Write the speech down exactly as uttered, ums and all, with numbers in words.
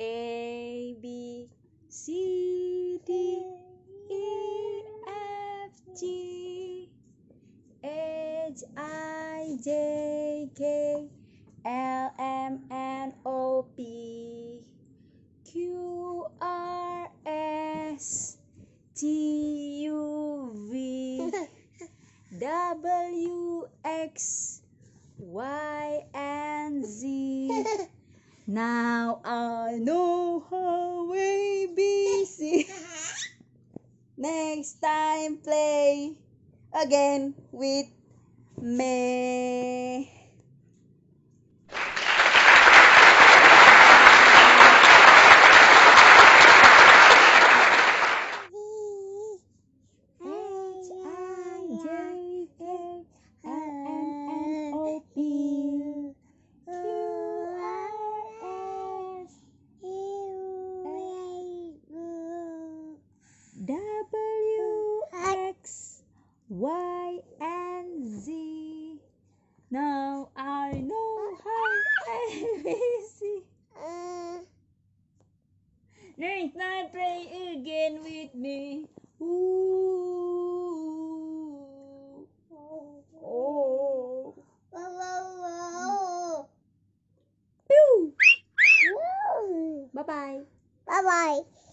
A, B, C, D, E, F, G, H, I, J, K, L, M, N, O, P, Q, R, S, T, U, V, W, X, Y, and Z. Now I know how A B C. Next time play again with me. W, X, Y, and Z. Now I know how A B C. Next time play again with me. Ooh. Oh. Pew. Bye bye. Bye bye.